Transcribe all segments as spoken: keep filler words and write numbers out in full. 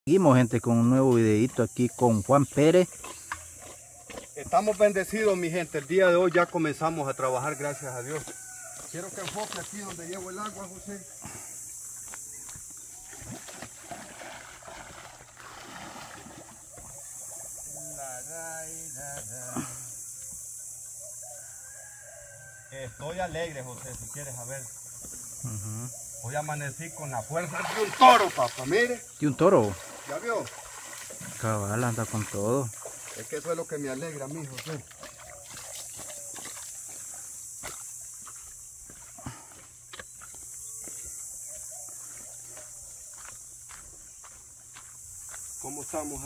Seguimos, gente, con un nuevo videito aquí con Juan Pérez. Estamos bendecidos, mi gente. El día de hoy ya comenzamos a trabajar, gracias a Dios. Quiero que enfoque aquí donde llevo el agua, José. Estoy alegre, José, si quieres saber. Uh-huh. Hoy amanecí con la fuerza de un toro, papá, mire. ¿De un toro? ¿Ya vio? Cabal, anda con todo. Es que eso es lo que me alegra a mí, José. ¿Cómo estamos?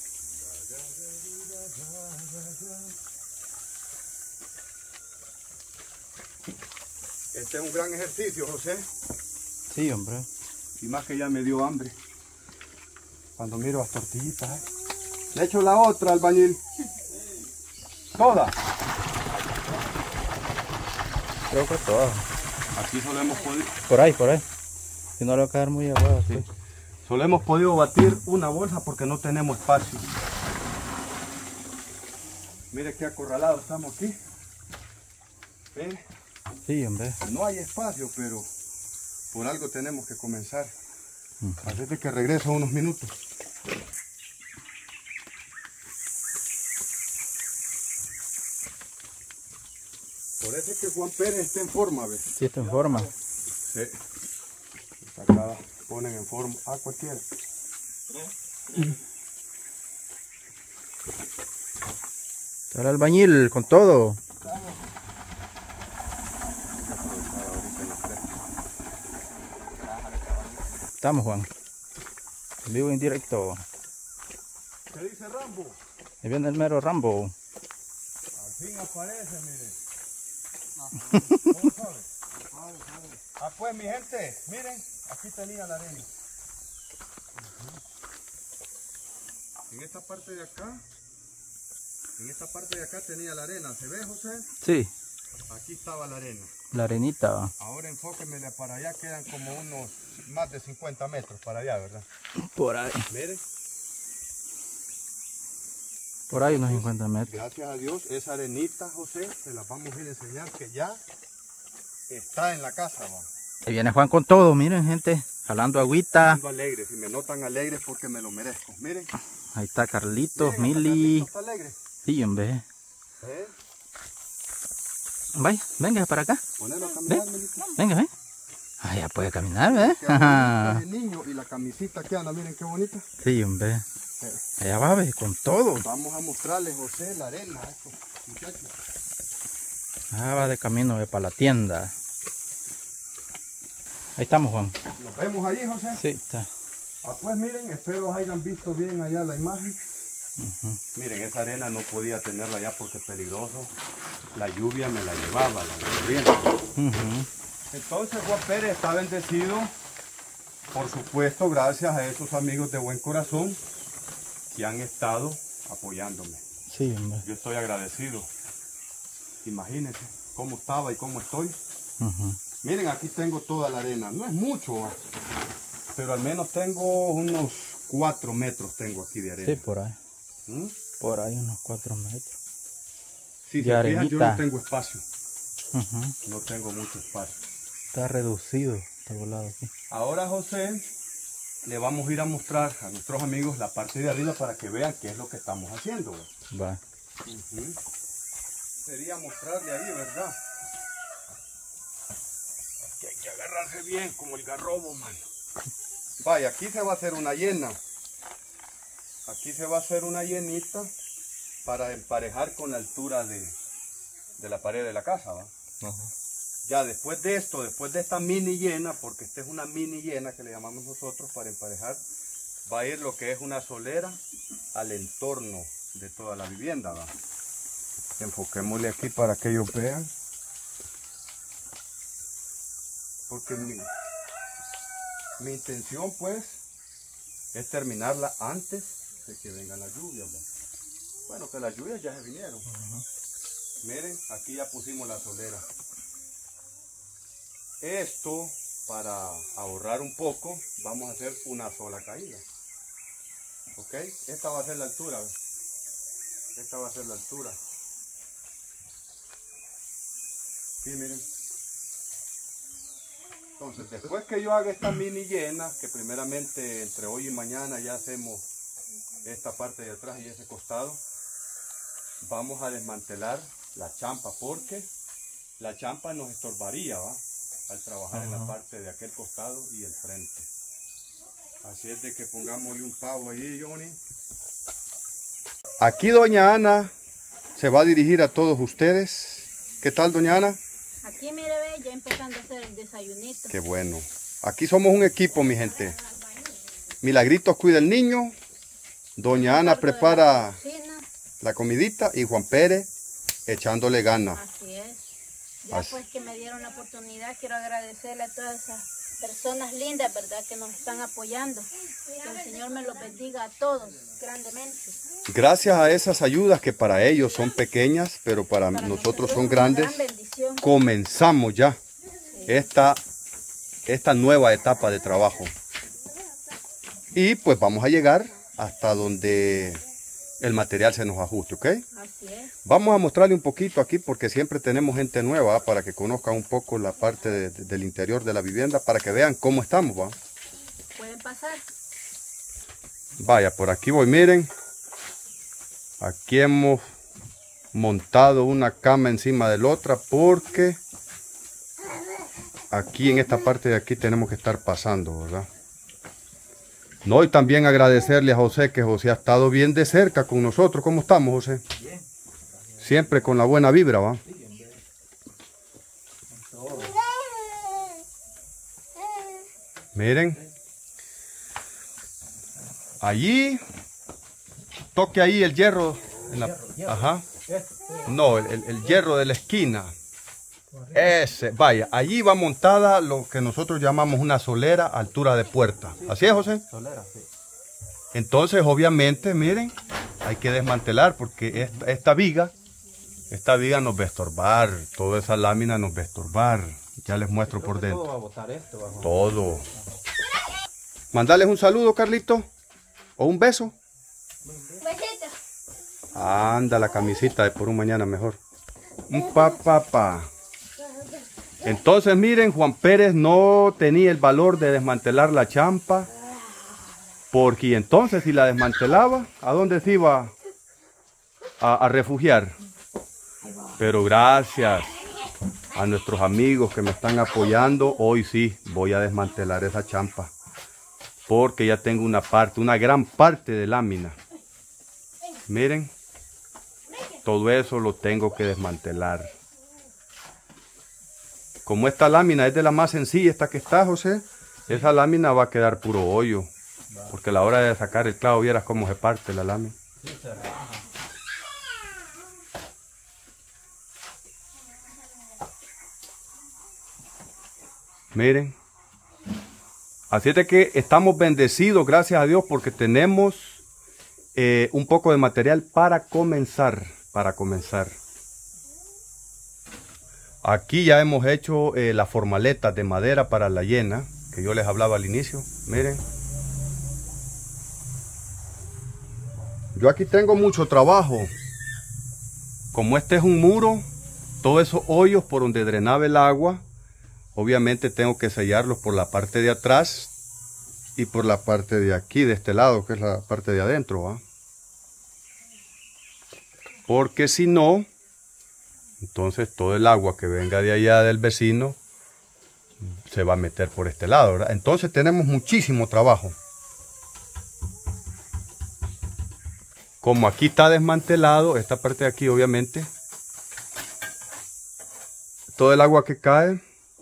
Este es un gran ejercicio, José. Sí, hombre. Y más que ya me dio hambre. Cuando miro las tortillitas, ¿eh? Le echo la otra, albañil. Toda. Creo que toda. Aquí solo hemos podido... Por ahí, por ahí. Si no le va a quedar muy aguado. Sí. Solo hemos podido batir una bolsa porque no tenemos espacio. Mire qué acorralado estamos aquí. ¿Ven? Sí, hombre. No hay espacio, pero por algo tenemos que comenzar. Uh-huh. Así de que regreso unos minutos. Por eso es que Juan Pérez está en forma, ¿ves? Sí, está en forma. Sí. Acá ponen en forma a cualquiera. Está el albañil con todo. Estamos, Juan. En vivo y en directo. ¿Qué dice Rambo? Ahí viene el mero Rambo. Al fin aparece, mire. ¿Cómo sabe? Ah, pues mi gente, miren, aquí tenía la arena. Uh-huh. En esta parte de acá, en esta parte de acá tenía la arena. ¿Se ve, José? Sí. Aquí estaba la arena. La arenita. Ahora enfóquenmele para allá, quedan como unos más de cincuenta metros para allá, ¿verdad? Por ahí. Miren. Por ahí unos cincuenta metros. Gracias a Dios, esa arenita, José, se la vamos a ir a enseñar que ya está en la casa, ¿va? Ahí viene Juan con todo, miren, gente, jalando agüita. Ando alegre, si me notan alegre es porque me lo merezco, miren. Ahí está Carlitos, miren, Mili. Carlitos está alegre. Sí, hombre. ¿Eh? Vaya, venga para acá. Ponelo a caminar, ven. Melita. Venga, ven. Ah, ya puede caminar, ¿eh? El niño y la camisita que anda, miren qué bonita. Sí, hombre. Allá va, ve, con todo. Vamos a mostrarles, José, la arena a estos muchachos. Ah, va de camino ve, para la tienda. Ahí estamos, Juan. ¿Nos vemos allí, José? Sí, está. Ah, pues miren, espero hayan visto bien allá la imagen. Uh-huh. Miren, esa arena no podía tenerla allá porque es peligroso. La lluvia me la llevaba, la corriente. Uh-huh. Entonces Juan Pérez está bendecido, por supuesto, gracias a esos amigos de buen corazón que han estado apoyándome. Sí, hombre. Yo estoy agradecido. Imagínense cómo estaba y cómo estoy. Uh-huh. Miren, aquí tengo toda la arena. No es mucho, pero al menos tengo unos cuatro metros tengo aquí de arena. Sí, por ahí. ¿Mm? Por ahí unos cuatro metros. Si de se arenita. fijan, yo no tengo espacio. Uh-huh. No tengo mucho espacio. Está reducido, está volado aquí. Ahora, José, le vamos a ir a mostrar a nuestros amigos la parte de arriba para que vean qué es lo que estamos haciendo. Va. Uh-huh. Sería mostrarle ahí, ¿verdad? Que hay que agarrarse bien como el garrobo, mano. Vaya, aquí se va a hacer una llena. Aquí se va a hacer una llenita para emparejar con la altura de, de la pared de la casa, ¿va? Uh-huh. Ya después de esto, después de esta mini llena, porque esta es una mini llena que le llamamos nosotros para emparejar, va a ir lo que es una solera al entorno de toda la vivienda, ¿va? Enfoquémosle aquí para que ellos vean. Porque mi, mi intención pues es terminarla antes de que vengan las lluvias, ¿va? Bueno, que las lluvias ya se vinieron. Uh-huh. Miren, aquí ya pusimos la solera. Esto, para ahorrar un poco, vamos a hacer una sola caída. ¿Ok? Esta va a ser la altura. Esta va a ser la altura. Sí, miren. Entonces, después que yo haga esta mini llena, que primeramente entre hoy y mañana ya hacemos esta parte de atrás y ese costado, vamos a desmantelar la champa, porque la champa nos estorbaría, ¿va? Al trabajar en la parte de aquel costado y el frente. Así es de que pongámosle un pavo ahí, Johnny. Aquí doña Ana se va a dirigir a todos ustedes. ¿Qué tal, doña Ana? Aquí mire, ve, ya empezando a hacer el desayunito. Qué bueno. Aquí somos un equipo, mi gente. Milagritos cuida el niño. Doña Ana prepara la comidita y Juan Pérez echándole ganas. Así es. Ya Así. Pues que me dieron la oportunidad, quiero agradecerle a todas esas personas lindas, ¿verdad? Que nos están apoyando. Que el Señor me los bendiga a todos grandemente. Gracias a esas ayudas que para ellos son pequeñas, pero para, para nosotros son grandes, comenzamos ya sí. esta, esta nueva etapa de trabajo. Y pues vamos a llegar hasta donde el material se nos ajuste, ¿ok? Así es. Vamos a mostrarle un poquito aquí porque siempre tenemos gente nueva, ¿va? Para que conozcan un poco la parte de, de, del interior de la vivienda, para que vean cómo estamos, ¿va? Pueden pasar. Vaya, por aquí voy, miren. Aquí hemos montado una cama encima de la otra porque aquí en esta parte de aquí tenemos que estar pasando, ¿verdad? No, y también agradecerle a José, que José ha estado bien de cerca con nosotros. ¿Cómo estamos, José? Bien. Siempre con la buena vibra, ¿va? Sí, bien, bien. Miren. Allí. Toque ahí el hierro. En la, ajá. No, el, el hierro de la esquina. Ese, vaya, allí va montada lo que nosotros llamamos una solera a altura de puerta. ¿Así es, José? Solera, sí. Entonces, obviamente, miren, hay que desmantelar porque esta, esta viga, esta viga nos va a estorbar, toda esa lámina nos va a estorbar. Ya les muestro por dentro. Todo va a botar esto. Bajo. Todo. Mandarles un saludo, Carlito, o un beso. Besito. Anda, la camisita de por un mañana mejor. Un pa, pa, pa. Entonces miren, Juan Pérez no tenía el valor de desmantelar la champa, porque entonces si la desmantelaba, ¿a dónde se iba a, a refugiar? Pero gracias a nuestros amigos que me están apoyando, hoy sí voy a desmantelar esa champa, porque ya tengo una parte, una gran parte de lámina. Miren, todo eso lo tengo que desmantelar. Como esta lámina es de la más sencilla, esta que está, José, esa lámina va a quedar puro hoyo. Porque a la hora de sacar el clavo, vieras cómo se parte la lámina. Miren. Así es de que estamos bendecidos, gracias a Dios, porque tenemos eh, un poco de material para comenzar, para comenzar. Aquí ya hemos hecho eh, las formaletas de madera para la llena, que yo les hablaba al inicio. Miren. Yo aquí tengo mucho trabajo. Como este es un muro, todos esos hoyos por donde drenaba el agua, obviamente tengo que sellarlos por la parte de atrás y por la parte de aquí, de este lado, que es la parte de adentro, ¿va? Porque si no, entonces todo el agua que venga de allá del vecino se va a meter por este lado, ¿verdad? Entonces tenemos muchísimo trabajo. Como aquí está desmantelado, esta parte de aquí obviamente, todo el agua que cae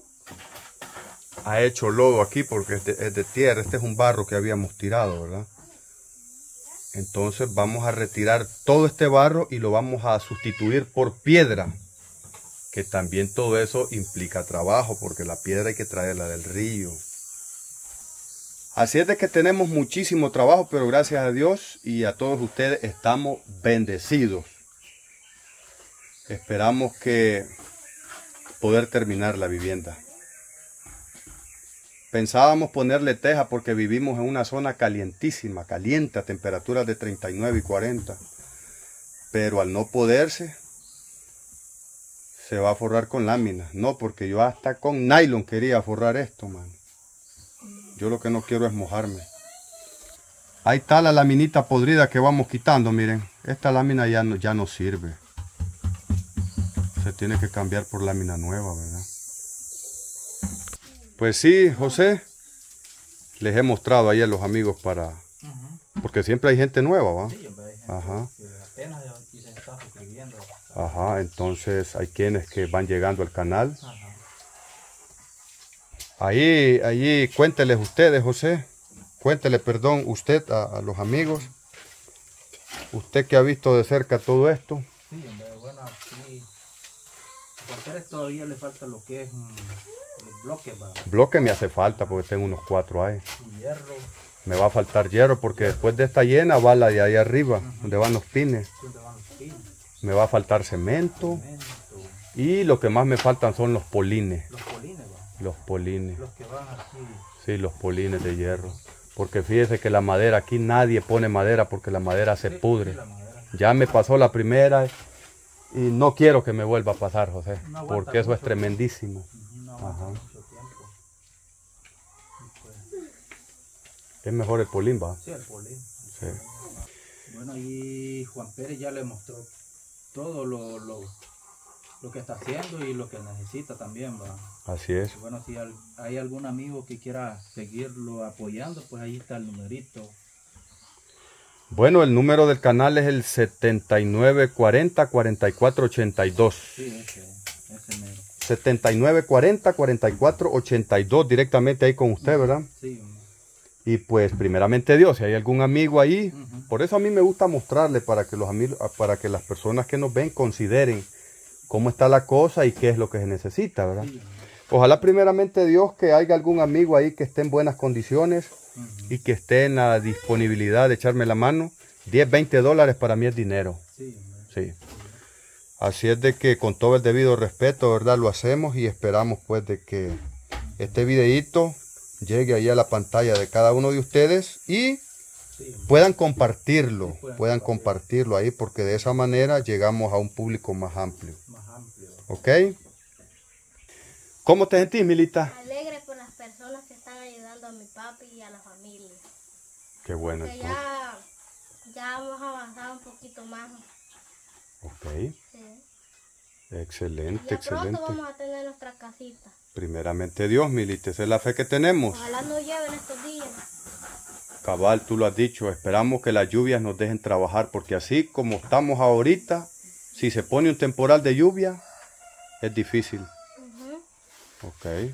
ha hecho lodo aquí porque es de, es de tierra. Este es un barro que habíamos tirado, ¿verdad? Entonces vamos a retirar todo este barro y lo vamos a sustituir por piedra. Que también todo eso implica trabajo, porque la piedra hay que traerla del río. Así es de que tenemos muchísimo trabajo, pero gracias a Dios y a todos ustedes estamos bendecidos. Esperamos que poder terminar la vivienda. Pensábamos ponerle teja porque vivimos en una zona calientísima, caliente, a temperaturas de treinta y nueve y cuarenta. Pero al no poderse, se va a forrar con láminas. No, porque yo hasta con nylon quería forrar esto, man. Yo lo que no quiero es mojarme. Ahí está la laminita podrida que vamos quitando, miren. Esta lámina ya no, ya no sirve. Se tiene que cambiar por lámina nueva, ¿verdad? Pues sí, José. Les he mostrado ahí a los amigos para... Uh-huh. Porque siempre hay gente nueva, ¿va? Sí, hombre, hay gente. Ajá. Que apenas se está suscribiendo. Ajá, entonces hay quienes que van llegando al canal. Ajá. Ahí, ahí, cuénteles ustedes, José. Cuéntele, perdón, usted a, a los amigos. Usted que ha visto de cerca todo esto. Sí, hombre, bueno, aquí... Por hacer todavía le falta lo que es... Um, los bloques, ¿va? Bloque me hace falta porque tengo unos cuatro ahí. Y hierro. Me va a faltar hierro porque después de esta llena va la de ahí arriba, uh-huh. donde van los pines. ¿Dónde van los pines? Me va a faltar cemento. cemento. Y lo que más me faltan son los polines. Los polines, ¿va? Los polines. Los que van aquí. Sí, los polines de hierro. Porque fíjese que la madera, aquí nadie pone madera porque la madera se sí, pudre. Sí, madera. Ya me pasó la primera y no quiero que me vuelva a pasar, José. No porque eso es tremendísimo. No Ajá. Mucho tiempo. Pues... Es mejor el polín, ¿va? Sí, el polín. Sí. Bueno, y Juan Pérez ya le mostró todo lo, lo, lo que está haciendo y lo que necesita también, ¿va? Así es. Bueno, si hay algún amigo que quiera seguirlo apoyando, pues ahí está el numerito. Bueno, el número del canal es el setenta y nueve cuarenta, cuarenta y cuatro ochenta y dos. Sí, ese, ese mero. setenta y nueve cuarenta, cuarenta y cuatro ochenta y dos, directamente ahí con usted, ¿verdad? Sí. Y pues, primeramente Dios, si hay algún amigo ahí, uh-huh. por eso a mí me gusta mostrarle para que los amigos, para que las personas que nos ven consideren cómo está la cosa y qué es lo que se necesita, ¿verdad? Sí. Ojalá primeramente Dios que haya algún amigo ahí que esté en buenas condiciones uh-huh. y que esté en la disponibilidad de echarme la mano. diez, veinte dólares para mí es dinero. Sí. Sí. Así es de que con todo el debido respeto, ¿verdad? Lo hacemos y esperamos pues de que este videíto llegue ahí a la pantalla de cada uno de ustedes y sí, puedan compartirlo, sí, puedan, puedan compartirlo ahí porque de esa manera llegamos a un público más amplio. Más amplio. ¿Ok? ¿Cómo te sentís, Milita? Alegre por las personas que están ayudando a mi papi y a la familia. Qué bueno. Porque ya, ya hemos avanzado un poquito más. Ok. Sí. Excelente, ya excelente. Pronto vamos a tener nuestra casita. Primeramente Dios, Milita, esa es la fe que tenemos. Ojalá no lleven estos días. Cabal, tú lo has dicho, esperamos que las lluvias nos dejen trabajar, porque así como estamos ahorita, si se pone un temporal de lluvia, es difícil. Uh-huh. Ok.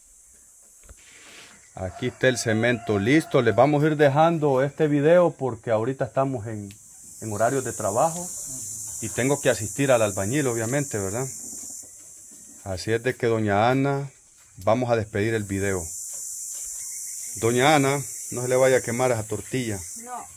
Aquí está el cemento listo. Les vamos a ir dejando este video porque ahorita estamos en, en horarios de trabajo. Uh-huh. Y tengo que asistir al albañil, obviamente, ¿verdad? Así es de que doña Ana, vamos a despedir el video. Doña Ana, no se le vaya a quemar esa tortilla. No.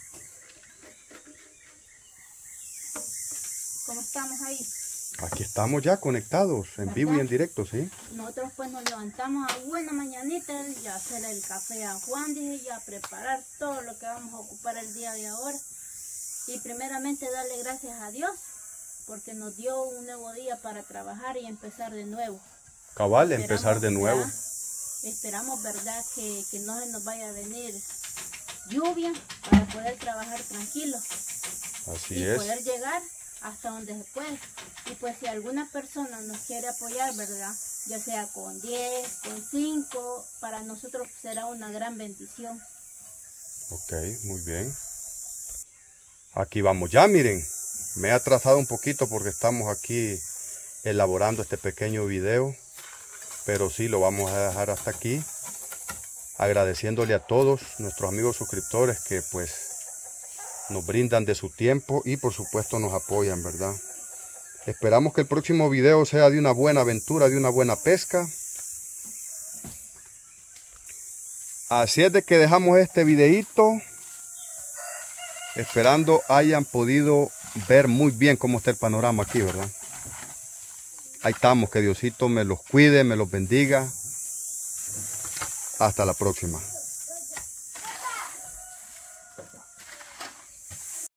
¿Cómo estamos ahí? Aquí estamos ya conectados, en ¿verdad? Vivo y en directo, ¿sí? Nosotros pues nos levantamos a buena mañanita y a hacer el café a Juan, dije, y a preparar todo lo que vamos a ocupar el día de ahora. Y primeramente darle gracias a Dios, porque nos dio un nuevo día para trabajar y empezar de nuevo. Cabal, esperamos, empezar de nuevo. ¿verdad? Esperamos, verdad, que, que no se nos vaya a venir lluvia para poder trabajar tranquilos. Así y es. poder llegar hasta donde se puede. Y pues si alguna persona nos quiere apoyar, verdad, ya sea con diez, con cinco, para nosotros será una gran bendición. Ok, muy bien. Aquí vamos ya, miren. Me he atrasado un poquito porque estamos aquí elaborando este pequeño video, pero sí lo vamos a dejar hasta aquí, agradeciéndole a todos nuestros amigos suscriptores que pues nos brindan de su tiempo y por supuesto nos apoyan, ¿verdad? Esperamos que el próximo video sea de una buena aventura, de una buena pesca. Así es de que dejamos este videito, esperando hayan podido ver muy bien cómo está el panorama aquí, ¿verdad? Ahí estamos, que Diosito me los cuide, me los bendiga. Hasta la próxima.